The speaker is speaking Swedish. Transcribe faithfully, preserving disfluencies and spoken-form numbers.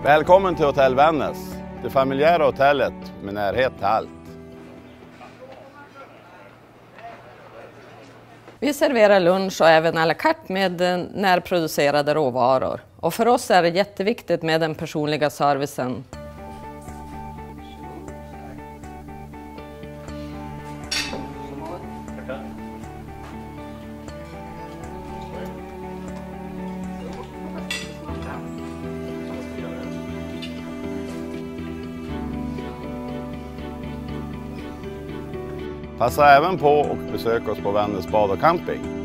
Välkommen till Hotell Vännäs, det familjära hotellet med närhet till allt. Vi serverar lunch och även à la carte med närproducerade råvaror. Och för oss är det jätteviktigt med den personliga servicen. Passa även på och besök oss på Vännäs bad och camping.